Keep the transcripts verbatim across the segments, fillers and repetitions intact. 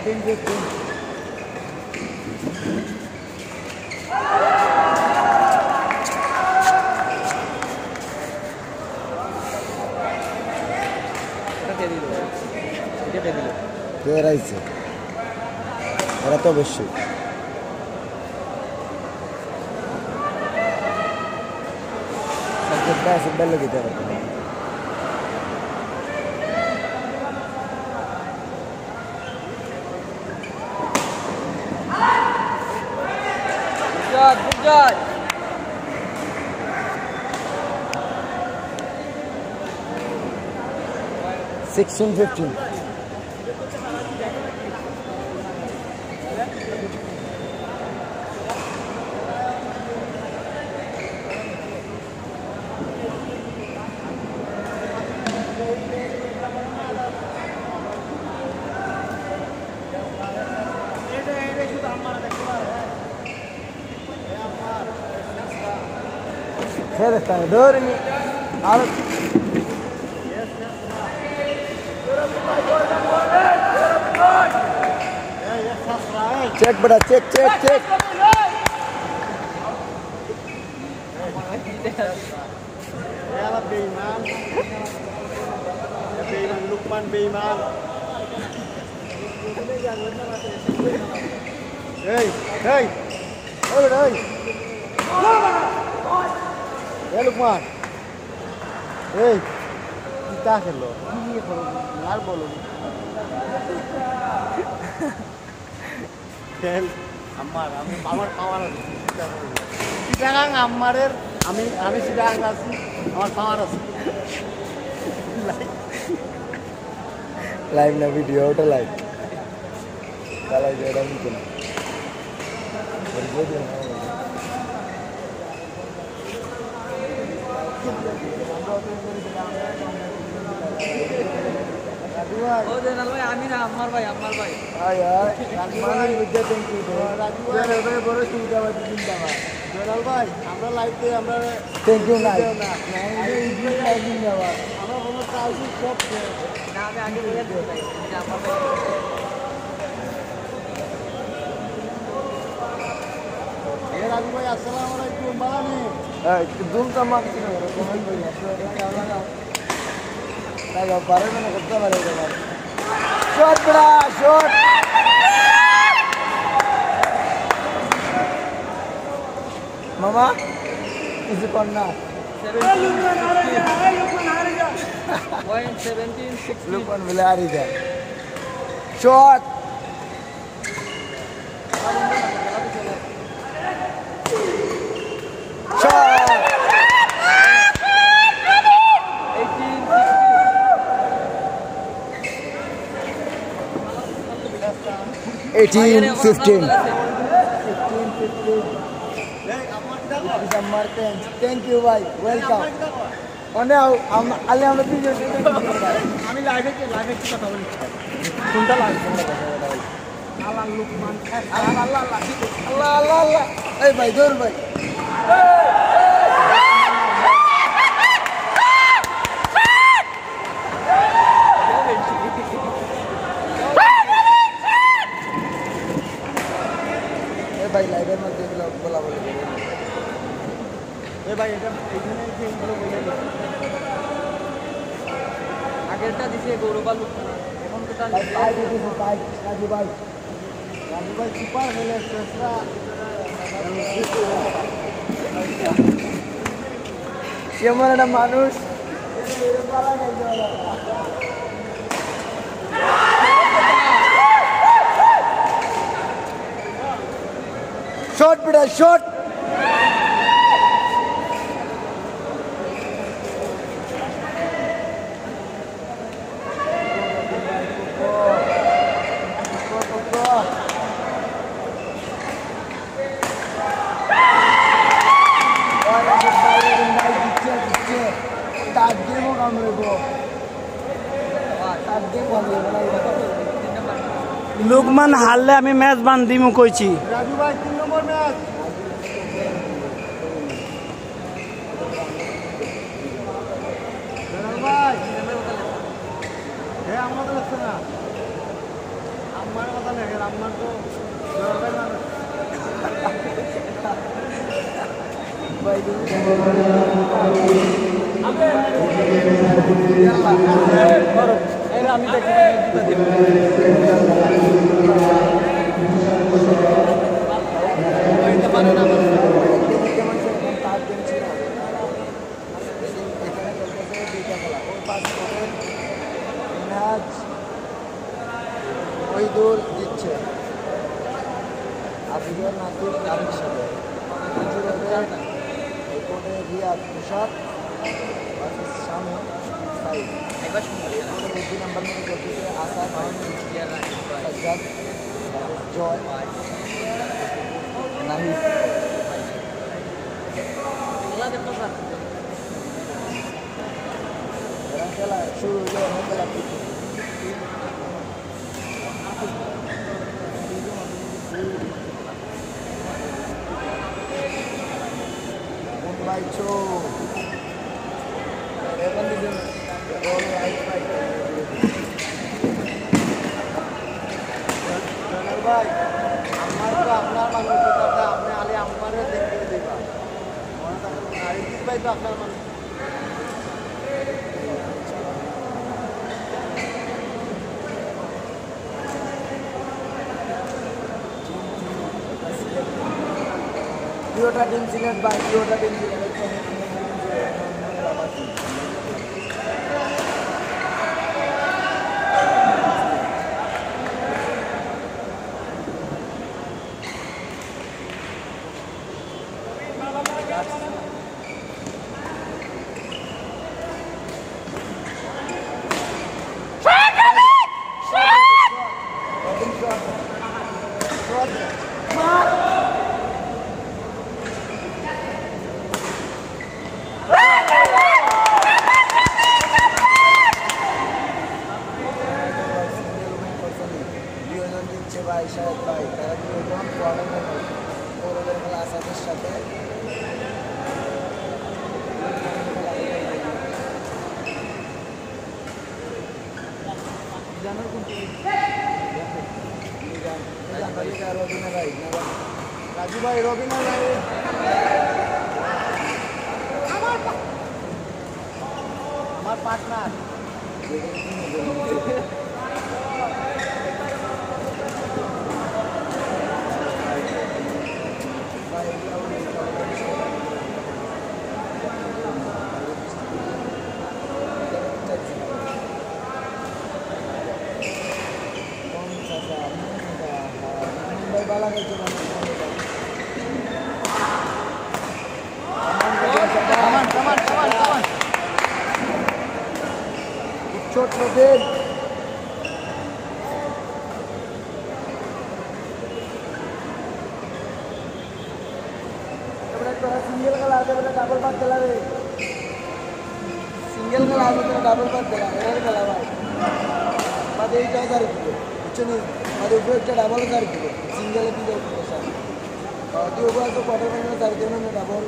fourteen fifteen. Where is it? Era to beshi. Sabke paise bello ki taraf. Good, good job. Sixteen fifteen. Here está el door ni ahora check bada check check check ya Beiman Beiman Lukman Beiman hey hey hey hey hey Lukman hey kita খেলো কি করো আর বলো খেল আমার আমি আমার পাওয়ার আছে চিটাগাং আমারের আমি আমি চিটাগাং আছি আমার পাওয়ার আছে লাইভ না ভিডিও ওটা লাইভ চালাই যে এটা নিতে না ओ जनरल भाई आमी ना अम्मार भाई अम्मार भाई हां यार राजमान विद्या थैंक यू राजू भाई भाई बড় সুবিধাবাদ জিন্দাবাদ जनरल भाई আমরা লাইভে আমরা থ্যাংক ইউ না না ইডলি লাইভ জিন্দাবাদ আমরা কোনো কাজ সব না আমি আগে বলে দিই ভাই যে আমার ভাই এ রাজু ভাই আসসালামু আলাইকুম বালানি হ্যাঁ জুম কা মাক দিন কমেন্ট ভাই আপনারা Tayo, pare mo na kanta pare ko. Shot bra, shot. Mama, is it on now? Point seventeen sixteen. Look on Villarida. Shot. Shot. eighteen fifteen. Thank you, bhai. Welcome. One now, I'm alle amra video ami live e live e কথা বলি কোনটা live কোনটা কথা বলি আল্লাহ লুকমান আল্লাহ আল্লাহ আল্লাহ আল্লাহ আল্লাহ এই ভাই দৌড় ভাই ভাই লাইভের মধ্যে এগুলো বলা বলে এ ভাই এটা এইখানে যে এগুলো বলে আগেরটা দিছে গৌরবা লুকমান এখন তো তার ভাই দিছে ভাই রাজু ভাই রাজু ভাই সুপার হলে চেষ্টা কেমন একটা মানুষ পালা নাই Shot, beta, shot. লুকমান হারলে আমি ম্যাচ বান্ধিমু কইছি রাজু ভাই তিন নম্বর ম্যাচ ভাই হে আমাদের লাগছে না আমার কথা নেই আমার তো জোরাল ভাই ভাই আমি দেখি ওইদুল দিচ্ছে আফিজুর নাসির কারির সাথে এই কোর্টে রিয়াদ মুশাদ শামু সাইদ এবার দুই নাম্বার মধ্যে করতেছে আসাদ সাজ্জাদ জয় নাহিদ খেলা শুরু হয়ে খেলা Baicho, Evan di sini, all right, right. Jangan baik, amar tu apnar manusia kita, apne alih amar itu dekhi deba. Orang tak hari ini baik tu apnar manusia. Toyota team select by Toyota team select. ভাই শাহেদ ভাই তারা দুজন quarter ওদের খেলা আসাদের সাথে জানার কোনটি রবিনা ভাই রাজু ভাই রবিনা ভাই আমার partner Bala gitu kan. Kaman, kaman, kaman, kaman. Shot loaded. Kemudian kalau single kalau ada pada double pass चला रे. Single kalau ada pada double pass चला. Error kalau भाई. बाद एक जाओ कर दो. कुछ नहीं. बाद ऊपर एक double कर दो. Single itu jadi besar. Kalau di ubah tu quarter final dari dia mana double.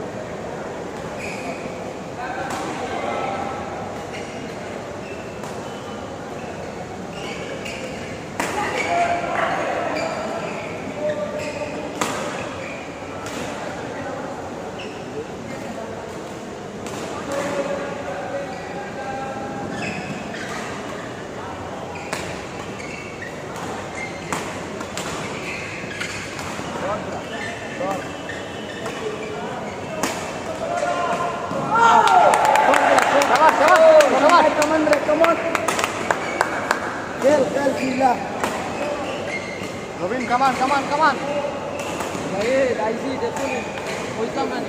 Robin, come on, come on, come on. Hey, I see, definitely. Who's coming?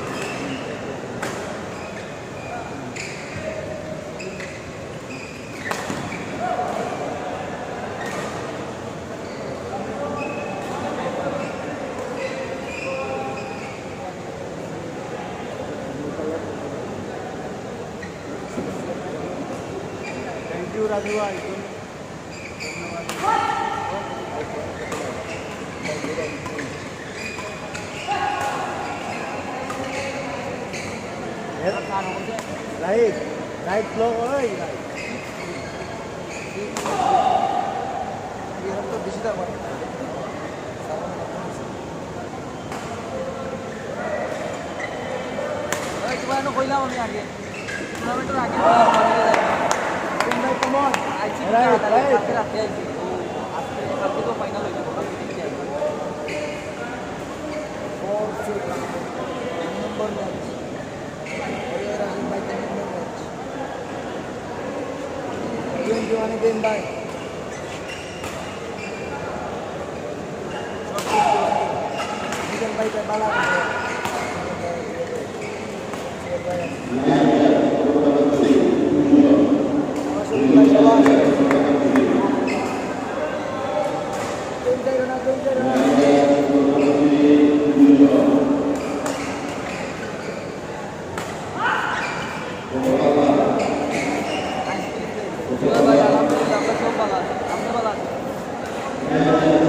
Thank you, Raju. Right, right flow, right. Here, তো কইলাম আমি আগে টুর্নামেন্টের আগে ভাই কেমন আইছি right right কালকে রাতে আইছি তো আজকে কালকে তো ফাইনাল হয়ে যাবে কালকে দেখতে আইছি four six number match Oriya Rahim bhai ten number match twenty-one again bhai Nikhil bhai ka bala ভাই আলহামদুলিল্লাহ আমরা সব ভালো আছি আপনি ভালো আছেন